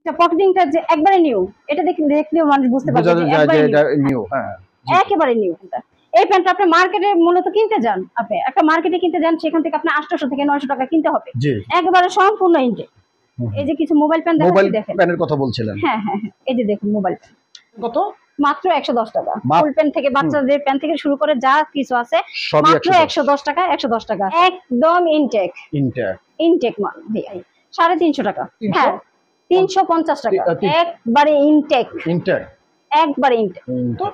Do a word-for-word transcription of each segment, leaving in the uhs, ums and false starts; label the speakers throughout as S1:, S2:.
S1: এটা পকেটিংটা যে একবারে নিউ, এটা দেখলে দেখলেও মানুষ বুঝতে পারবে যে
S2: এটা নিউ। হ্যাঁ,
S1: একেবারে নিউ। এই প্যান্টটা আপনি মার্কেটে মূলত কিনতে যান, আপনি একটা মার্কেটে কিনতে যান, সেখান থেকে আপনি আটশো থেকে নয়শো টাকা কিনতে হবে, একেবারে সম্পূর্ণ ইনটেক। এই যে কিছু মোবাইল প্যান দেখাচ্ছি, দেখেন
S2: প্যানের কথা বলছিলেন।
S1: হ্যাঁ হ্যাঁ হ্যাঁ, এই যে দেখুন মোবাইল প্যান
S2: কত,
S1: মাত্র একশো দশ টাকা। ফুল প্যান থেকে বাচ্চাদের প্যান থেকে শুরু করে যা কিছু আছে মাত্র একশো দশ টাকা। একশো দশ টাকা একদম ইনটেক। ইনটেক ইনটেক মাল সাড়ে তিনশো টাকা। হ্যাঁ, তিনশো পঞ্চাশ টাকা একবারে ইনটেক। ইনটেক একবারে ইনটেক।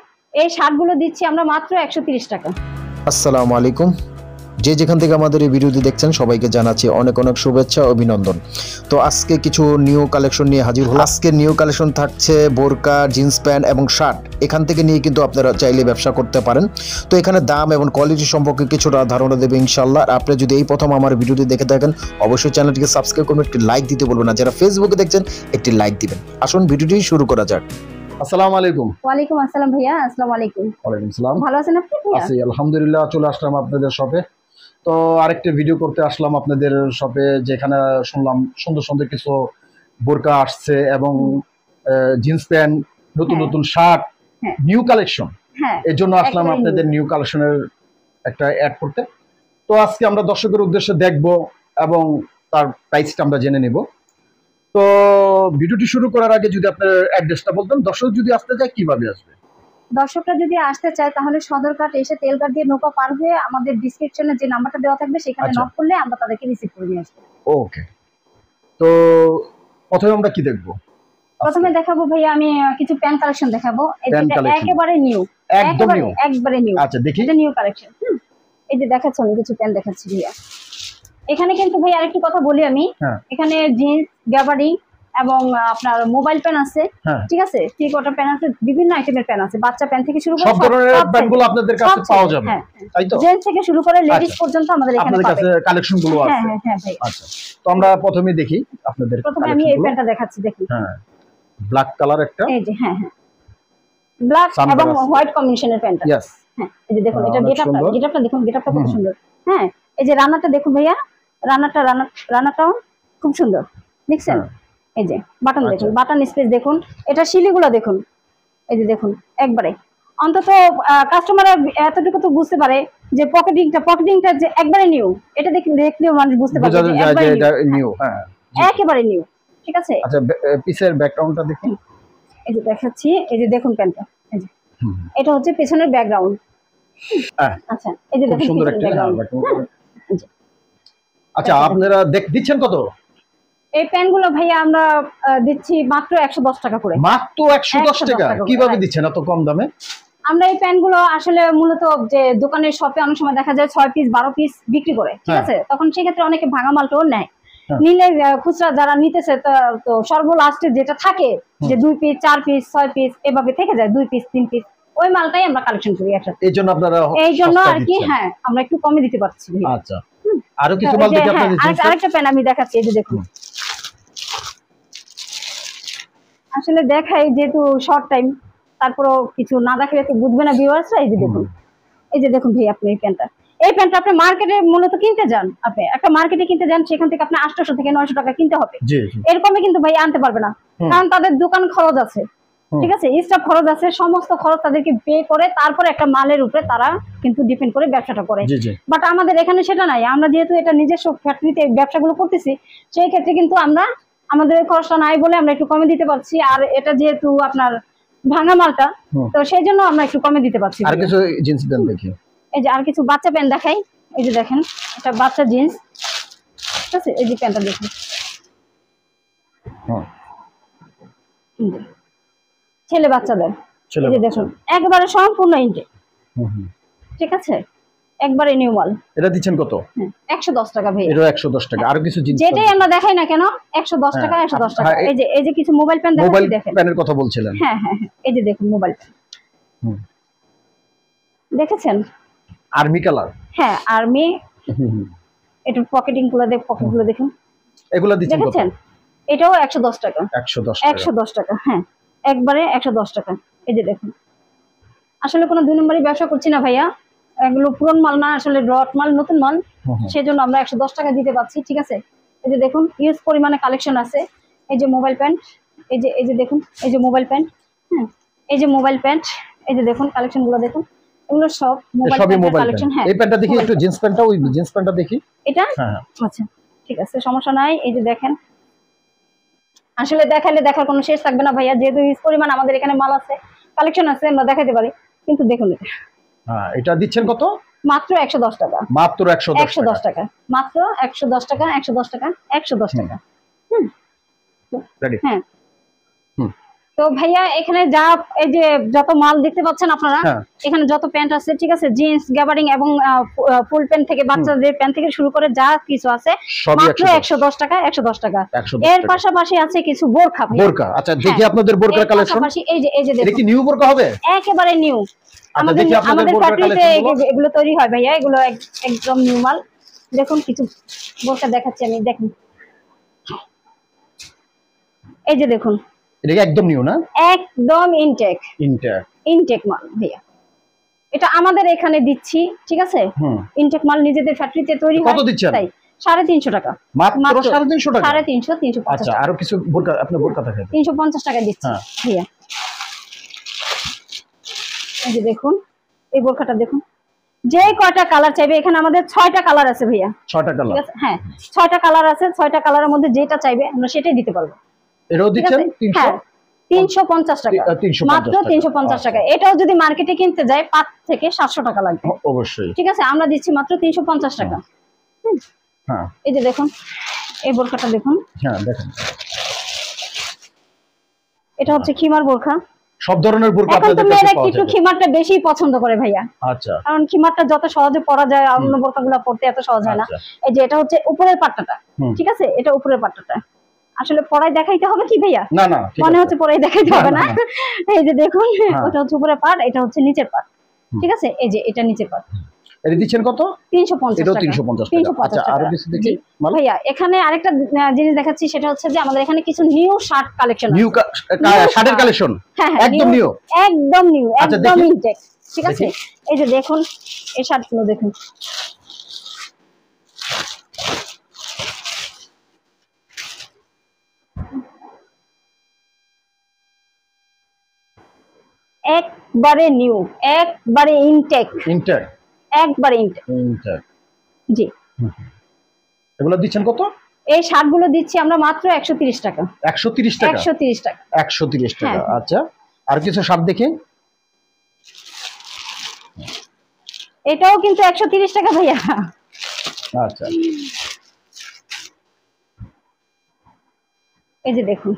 S1: এই শার্টগুলো দিচ্ছি আমরা মাত্র একশো তিরিশ টাকা।
S3: আসসালামু আলাইকুম, যে যেখান থেকে আমাদের এই ভিডিওটি দেখছেন সবাইকে জানাচ্ছি অনেক অনেক শুভেচ্ছা ও অভিনন্দন। তো আজকে কিছু নিউ কালেকশন নিয়ে হাজির হলাম। আজকে নিউ কালেকশন থাকছে বোরকা, জিন্স প্যান্ট এবং শার্ট। এখান থেকে নিয়ে কিন্তু আপনারা চাইলে ব্যবসা করতে পারেন। তো এখানে দাম এবং কোয়ালিটি সম্পর্কে কিছুটা ধারণা দেবে ইনশাআল্লাহ। আর আপনি যদি এই প্রথম আমার ভিডিওটি দেখে থাকেন অবশ্যই চ্যানেলটিকে সাবস্ক্রাইব করবেন, একটি লাইক দিতে বলবেন না। যারা ফেসবুকে দেখছেন একটি লাইক দিবেন। আসুন ভিডিওটি শুরু করা যাক।
S2: আসসালামু আলাইকুম।
S1: ওয়ালাইকুম আসসালাম ভাইয়া। আসসালামু আলাইকুম।
S2: ওয়ালাইকুম সালাম।
S1: ভালো আছেন আপনি?
S2: আছি আলহামদুলিল্লাহ। চলে আসলাম আপনাদের শপে। তো আরেকটা ভিডিও করতে আসলাম আপনাদের শপে, যেখানে শুনলাম সুন্দর সুন্দর কিছু বোরকা আসছে এবং জিন্স প্যান্ট, নতুন নতুন শার্ট, নিউ কালেকশন। এর জন্য আসলাম আপনাদের নিউ কালেকশনের একটা অ্যাড করতে। তো আজকে আমরা দর্শকের উদ্দেশ্যে দেখব এবং তার প্রাইসটা আমরা জেনে নেব। তো ভিডিওটি শুরু করার আগে যদি আপনার অ্যাড্রেসটা বলতেন, দর্শক যদি আসতে চায় কিভাবে আসবে?
S1: দর্শকরা যদি আসতে চায় তাহলে সদরঘাট এসে তেলঘাট দিয়ে নৌকা পার হয়ে আমাদের ডেসক্রিপশনে যে নাম্বারটা দেওয়া থাকবে সেখানে নক করলে আমরা তাদেরকে রিসিভ করে নিয়ে আসবো।
S2: ওকে, তো প্রথমে আমরা কি দেখব?
S1: প্রথমে দেখাবো ভাইয়া আমি কিছু প্যান কালেকশন দেখাবো। এটা একেবারে নিউ,
S2: একদম নিউ,
S1: একবারে নিউ।
S2: আচ্ছা দেখি,
S1: এটা নিউ কালেকশন। এই যে দেখাচ্ছি আমি কিছু প্যান দেখাচ্ছি ভাইয়া। এখানে কিন্তু ভাই আরেকটু কথা বলি আমি, এখানে জিন্স, গ্যাবারিং এবং আপনার মোবাইল প্যান আছে, ঠিক আছে, থ্রি কোয়ার্টার প্যান আছে, বিভিন্ন আইটেমের প্যান আছে, বাচ্চা প্যান থেকে শুরু করে
S2: সব ধরনের প্যানগুলো আপনাদের কাছে পাওয়া যাবে, তাই তো?
S1: জেন্টস থেকে শুরু করে লেডিস পর্যন্ত আমাদের এখানে পাবেন।
S2: আপনাদের কাছে কালেকশন গুলো আছে।
S1: হ্যাঁ হ্যাঁ ভাই।
S2: আচ্ছা, তো আমরা প্রথমে দেখি আপনাদের
S1: প্রথমে আমি এই প্যানটা দেখাচ্ছি, দেখি।
S2: হ্যাঁ, ব্ল্যাক কালার একটা,
S1: এই যে হ্যাঁ হ্যাঁ, ব্ল্যাক এবং হোয়াইট কম্বিনেশনের প্যানটা।
S2: यस,
S1: হ্যাঁ, এই যে দেখুন, এটা গেটআপটা, গেটআপটা দেখুন, গেটআপটা কত সুন্দর। হ্যাঁ, এই যে রানাটা দেখুন ভাইয়া, রানাটা রানা রানাটাও খুব সুন্দর, দেখছেন? এই যে বাটন দেখুন, বাটন স্পেস দেখুন, এটা শিলিগুলো দেখুন, এই যে দেখুন, একবারে অন্তত কাস্টমাররা এতটুকু তো বুঝতে পারে যে পকেটিংটা পকেটিংটা যে একবারে নিউ। এটা দেখলে দেখলেও মানুষ বুঝতে পারবে যে
S2: এটা নিউ। হ্যাঁ,
S1: একেবারে নিউ, ঠিক আছে।
S2: আচ্ছা, পিছের ব্যাকগ্রাউন্ডটা দেখুন,
S1: এই যে দেখাচ্ছি, এই যে দেখুন প্যান্টটা, এই যে এটা হচ্ছে পেছনের ব্যাকগ্রাউন্ড। আচ্ছা, এই যে দেখুন
S2: সুন্দর একটা। আচ্ছা, আপনারা দিচ্ছেন কত?
S1: এই প্যানগুলো ভাইয়া আমরা দিচ্ছি মাত্র একশো দশ টাকা করে।
S2: মাত্র একশো দশ টাকা? কিভাবে দিচ্ছেন এত কম দামে?
S1: আমরা এই প্যানগুলো আসলে মূলত যে দোকানের শপে অনেক সময় দেখা যায় ছয় পিস বারো পিস বিক্রি করে, ঠিক আছে, তখন সেক্ষেত্রে অনেকে ভাঙা মালটাও নেয়। নিলে খুচরা যারা নিতেছে তো সর্বলাস্টে যেটা থাকে যে দুই পিস, চার পিস, ছয় পিস এভাবে থেকে যায়, দুই পিস, তিন পিস, ওই মালটাই আমরা কালেকশন করি একসাথে।
S2: এই জন্য আপনারা
S1: এই জন্য আর কি, হ্যাঁ, আমরা একটু কমে দিতে পারছি।
S2: আচ্ছা, আরো কিছু মাল দেখি আপনাদের।
S1: আরেকটা প্যান আমি দেখাচ্ছি, এই যে দেখুন, আসলে দেখাই যেহেতু শর্ট টাইম, তারপরও কিছু না দেখালে তো বুঝবে না ভিউয়ার্সরা। এই যে দেখুন, এই যে দেখুন ভাই, আপনি এই প্যান্টটা, এই প্যান্টটা আপনি মার্কেটে মূলত কিনতে যান, আপনি একটা মার্কেটে কিনতে যান, সেখান থেকে আপনি আটশো থেকে নয়শো টাকা কিনতে হবে। এরকমই কিন্তু ভাই আনতে পারবে না, কারণ তাদের দোকান খরচ আছে, ঠিক আছে, স্টাফ খরচ আছে, সমস্ত খরচ তাদেরকে পে করে তারপরে একটা মালের উপরে তারা কিন্তু ডিপেন্ড করে ব্যবসাটা করে। বাট আমাদের এখানে সেটা নাই। আমরা যেহেতু এটা নিজস্ব ফ্যাক্টরিতে ব্যবসাগুলো করতেছি, সেই ক্ষেত্রে কিন্তু আমরা আমাদের খরচটা নাই বলে আমরা একটু কমে দিতে পারছি। আর এটা যেহেতু আপনার ভাঙা মালটা, তো সেই জন্য আমরা একটু কমে দিতে পারছি।
S2: আর কিছু জিন্স প্যান্ট দেখি,
S1: এই যে আর কিছু বাচ্চা প্যান্ট দেখাই। এই যে দেখেন, এটা বাচ্চা জিন্স, ঠিক আছে, এই যে প্যান্টটা দেখুন, ছেলে বাচ্চাদের, এই যে দেখুন, একবারে সম্পূর্ণ ইনটেক, ঠিক আছে, একবারে নিউ মাল।
S2: এটা দিচ্ছেন কত?
S1: একশো দশ টাকা ভাই।
S2: এটা একশো দশ টাকা। আর কিছু জিনিস
S1: যেটাই আমরা দেখাই না কেন একশো দশ টাকা, একশো দশ টাকা। এই যে এই যে কিছু মোবাইল প্যান দেখাচ্ছি, দেখেন,
S2: প্যানের কথা বলছিলেন।
S1: হ্যাঁ হ্যাঁ হ্যাঁ, এই যে দেখুন মোবাইল প্যান, দেখেছেন,
S2: আর্মি কালার।
S1: হ্যাঁ, আর্মি। এটা পকেটিং গুলো দেখ, পকেট গুলো দেখুন,
S2: এগুলো দিচ্ছেন কত?
S1: দেখেছেন, এটাও একশো দশ টাকা।
S2: একশো দশ টাকা,
S1: একশো দশ টাকা, হ্যাঁ, একবারে একশো দশ টাকা। এই যে দেখুন, আসলে কোনো দুই নম্বরই ব্যবসা করছি না ভাইয়া, এগুলো পুরন মাল না, আসলে রট মাল, নতুন মাল, সেজন্য আমরা একশো দশ টাকা দিতে পারছি, ঠিক আছে। এই যে দেখুন, ইউজ পরিমাণে কালেকশন আছে। এই যে মোবাইল প্যান্ট, এই যে এই যে দেখুন এই যে মোবাইল প্যান্ট, হ্যাঁ এই যে মোবাইল প্যান্ট, এই যে দেখুন কালেকশন গুলো দেখুন, এগুলো সব মোবাইল প্যান্টের কালেকশন। হ্যাঁ
S2: এই প্যান্টটা দেখি একটু, জিন্স প্যান্টটা, ওই জিন্স প্যান্টটা দেখি
S1: এটা।
S2: হ্যাঁ
S1: আচ্ছা ঠিক আছে সমস্যা নাই। এই যে দেখেন আসলে দেখালে দেখার কোনো শেষ থাকবে না ভাইয়া, যেহেতু হিউজ পরিমাণ আমাদের এখানে মাল আছে, কালেকশন আছে, আমরা দেখাতে পারি। কিন্তু দেখুন এটা
S2: হ্যাঁ, এটা দিচ্ছেন কত?
S1: মাত্র একশো দশ টাকা।
S2: মাত্র একশো দশ
S1: টাকা, মাত্র একশো দশ টাকা, একশো দশ টাকা, একশো দশ টাকা। হুম
S2: রেডি।
S1: হ্যাঁ তো ভাইয়া এখানে যা এই যে যত মাল দেখতে পাচ্ছেন আপনারা, এখানে যত প্যান্ট আছে, ঠিক আছে, জিন্স, গ্যাবারিং এবং ফুল প্যান্ট থেকে বাচ্চাদের প্যান্ট থেকে শুরু করে যা কিছু আছে মাত্র একশো দশ টাকা, একশো দশ টাকা। এর পাশাপাশি আছে কিছু বোরখা। বোরখা,
S2: আচ্ছা দেখি আপনাদের বোরকার কালেকশন।
S1: এই যে এই যে দেখুন,
S2: এটা কি নিউ বোরকা হবে?
S1: একেবারে নিউ। আমাদের আমাদের ফ্যাক্টরিতে এগুলো তৈরি হয় ভাইয়া, এগুলো একদম নিউ মাল। দেখুন কিছু বোরকা দেখাচ্ছি আমি, দেখুন এই যে দেখুন,
S2: এটা একদম নিউ না?
S1: একদম ইনটেক,
S2: ইনটেক
S1: ইনটেক মাল ভাইয়া। এটা আমাদের এখানে দিচ্ছি, ঠিক আছে, ইনটেক মাল নিজেদের ফ্যাক্টরিতে তৈরি হয়।
S2: কত দিচ্ছেন?
S1: তাই সাড়ে তিনশো টাকা
S2: মাত্র। সাড়ে তিনশো টাকা?
S1: সাড়ে তিনশো, তিনশো পঞ্চাশ।
S2: আচ্ছা আরো কিছু বোরকা, আপনি বোরকা দেখান।
S1: তিনশো পঞ্চাশ টাকা দিচ্ছি ভাইয়া। এই যে দেখুন এই বোরকাটা দেখুন, যে কয়টা কালার চাইবে, এখানে আমাদের ছয়টা কালার আছে ভাইয়া।
S2: ছয়টা কালার?
S1: হ্যাঁ ছয়টা কালার আছে, ছয়টা কালারের মধ্যে যেটা চাইবে আমরা সেটাই দিতে পারবো।
S2: এটাও দিচ্ছেন
S1: তিনশো পঞ্চাশ টাকা, মাত্র তিনশো পঞ্চাশ টাকা। এটাও যদি মার্কেটে কিনতে যায় পাঁচ থেকে সাতশো টাকা লাগবে
S2: অবশ্যই,
S1: ঠিক আছে, আমরা দিচ্ছি মাত্র তিনশো পঞ্চাশ টাকা। হ্যাঁ এই যে দেখুন এই বোরকাটা দেখুন।
S2: হ্যাঁ দেখেন,
S1: এটা হচ্ছে খিমার বোরকা।
S2: সব ধরনের বোরকা
S1: আপনাদের কাছে পাওয়া যায়। একটু খিমারটা বেশি পছন্দ করে ভাইয়া।
S2: আচ্ছা,
S1: কারণ খিমারটা যত সহজে পরা যায়, অন্য বোরকাগুলো পরতে এত সহজ হয় না। এই যে এটা হচ্ছে উপরের পাট্টাটা, ঠিক আছে, এটা উপরের পাট্টাটা আসলে পরাই দেখাইতে হবে কি ভাইয়া?
S2: না না,
S1: মনে হচ্ছে পরাই দেখাইতে হবে না। এই যে দেখুন ওটা হচ্ছে উপরের পাট, এটা হচ্ছে নিচের পাট, ঠিক আছে, এই যে এটা নিচের পাট।
S2: এটা দিচ্ছেন কত?
S1: তিনশো পঞ্চাশ টাকা।
S2: তিনশো পঞ্চাশ টাকা। আচ্ছা আরো কিছু দেখি
S1: ভাইয়া। এখানে আরেকটা জিনিস দেখাচ্ছি, সেটা হচ্ছে যে আমাদের এখানে কিছু নিউ শার্ট কালেকশন আছে।
S2: নিউ শার্টের কালেকশন?
S1: হ্যাঁ
S2: একদম নিউ,
S1: একদম নিউ, একদম ইনটেক, ঠিক আছে। এই যে দেখুন এই শার্টগুলো দেখুন, একবারে নিউ, একবারে ইনটেক,
S2: ইনটেক,
S1: একবারে ইনটেক,
S2: ইনটেক।
S1: জি।
S2: এগুলো দিচ্ছেন কত?
S1: এই শার্টগুলো দিচ্ছি আমরা মাত্র একশো তিরিশ টাকা।
S2: একশো তিরিশ টাকা?
S1: একশো তিরিশ টাকা,
S2: একশো তিরিশ টাকা। আচ্ছা আর কিছু শার্ট দেখি।
S1: এটাও কিন্তু একশো তিরিশ টাকা ভাইয়া।
S2: আচ্ছা
S1: এই যে দেখুন,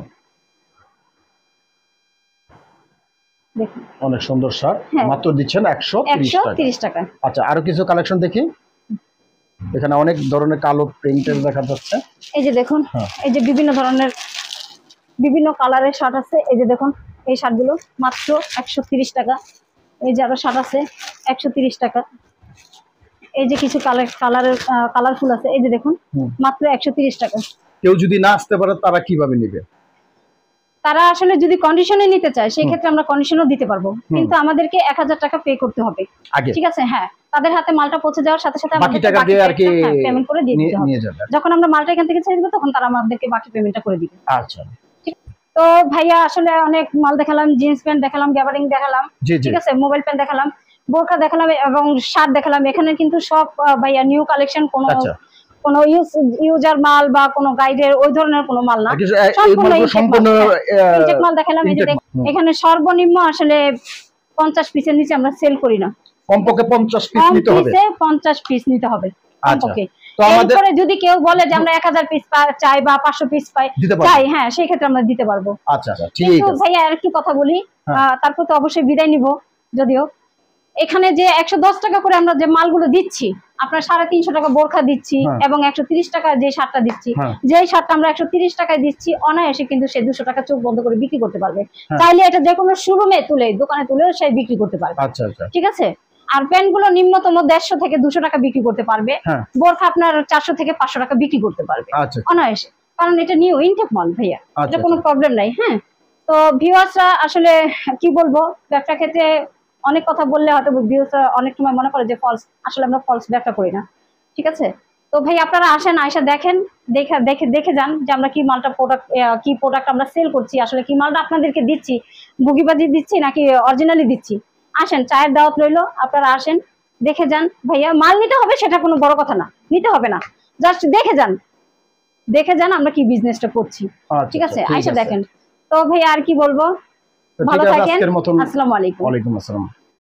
S1: দেখুন
S2: অনেক সুন্দর শার্ট, মাত্র দিচ্ছেন একশো তিরিশ টাকা। আচ্ছা আরো কিছু কালেকশন দেখি। এখানে অনেক ধরনের কালো প্রিন্টের দেখা যাচ্ছে।
S1: এই যে দেখুন এই যে বিভিন্ন ধরনের বিভিন্ন কালারের শার্ট আছে। এই যে দেখুন এই শার্টগুলো মাত্র একশো তিরিশ টাকা। এই যে আরো শার্ট আছে একশো তিরিশ টাকা। এই যে কিছু কালার কালারের কালারফুল আছে, এই যে দেখুন মাত্র একশো তিরিশ টাকা।
S2: কেউ যদি না আসতে পারে তারা কিভাবে নেবে?
S1: তারা আসলে যদি কন্ডিশনে নিতে চায় সেই ক্ষেত্রে আমরা কন্ডিশনও দিতে পারবো, কিন্তু আমাদেরকে এক হাজার টাকা পে করতে হবে, ঠিক আছে। হ্যাঁ তাদের হাতে মালটা পৌঁছে যাওয়ার সাথে সাথে
S2: বাকি টাকা দিয়ে আর কি
S1: পেমেন্ট করে দিয়ে দিতে হবে। যখন আমরা মালটা এখান থেকে ছেড়ে দিব তখন তারা আমাদেরকে বাকি পেমেন্টটা করে দিবে।
S2: আচ্ছা
S1: তো ভাইয়া আসলে অনেক মাল দেখালাম, জিন্স প্যান্ট দেখালাম, গ্যাবারিং দেখালাম, ঠিক আছে, মোবাইল প্যান্ট দেখালাম, বোরকা দেখালাম এবং শার্ট দেখালাম। এখানে কিন্তু সব ভাইয়া নিউ কালেকশন, কোনো কোনো ইউজার মাল বা কোনো গাইডের ওই ধরনের কোনো মাল না, সম্পূর্ণ ইনটেক মাল দেখালাম। এই যে এখানে সর্বনিম্ন আসলে পঞ্চাশ পিসের নিচে আমরা সেল করি না,
S2: কমপক্ষে পঞ্চাশ পিস নিতে হবে,
S1: পঞ্চাশ পিস নিতে হবে কমপক্ষে। এরপরে যদি কেউ বলে যে আমরা এক হাজার পিস চাই বা পাঁচশো পিস পাই চাই, হ্যাঁ সেই ক্ষেত্রে আমরা দিতে পারবো।
S2: আচ্ছা আচ্ছা ঠিক আছে।
S1: কিন্তু ভাইয়া আরেকটু কথা বলি, তারপর তো অবশ্যই বিদায় নিব। যদিও এখানে যে একশো দশ টাকা করে আমরা যে মালগুলো দিচ্ছি, আপনার সাড়ে তিনশো টাকা বোরখা দিচ্ছি এবং একশো তিরিশ টাকা যে শার্টটা দিচ্ছি, যে শার্টটা আমরা একশো তিরিশ টাকায় দিচ্ছি, অনায়াসে কিন্তু সে দুশো টাকা চোখ বন্ধ করে বিক্রি করতে পারবে। চাইলে এটা যে কোনো শোরুমে তুলে দোকানে তুলেও সে বিক্রি করতে পারবে।
S2: আচ্ছা আচ্ছা
S1: ঠিক আছে। আর প্যান্ট গুলো নিম্নতম দেড়শো থেকে দুশো টাকা বিক্রি করতে পারবে, বোরখা আপনার চারশো থেকে পাঁচশো টাকা বিক্রি করতে পারবে অনায়াসে, কারণ এটা নিউ ইনটেক মাল ভাইয়া, এটা কোনো প্রবলেম নাই। হ্যাঁ তো ভিউয়ার্সরা আসলে কি বলবো, ব্যবসা ক্ষেত্রে অনেক কথা বললে হয়তো ভিউয়ার্সরা অনেক সময় মনে করে যে ফলস, আসলে আমরা ফলস ব্যবসা করি না, ঠিক আছে। তো তো ভাই আপনারা আসেন, আয়সা দেখেন, দেখে দেখে দেখে যান যে আমরা কি মালটা প্রোডাক্ট কি প্রোডাক্ট আমরা সেল করছি, আসলে কি মালটা আপনাদেরকে দিচ্ছি, বুগিবাজি দিচ্ছি নাকি অরিজিনালি দিচ্ছি। আসেন, চায়ের দাওয়াত রইলো, আপনারা আসেন দেখে যান। ভাইয়া মাল নিতে হবে সেটা কোনো বড় কথা না, নিতে হবে না, জাস্ট দেখে যান, দেখে যান আমরা কি বিজনেসটা করছি। ঠিক আছে, আয়সা দেখেন। তো ভাইয়া আর কি বলবো, ভালো থাকেন, আসসালামু আলাইকুম।
S2: ওয়ালাইকুম আসসালাম।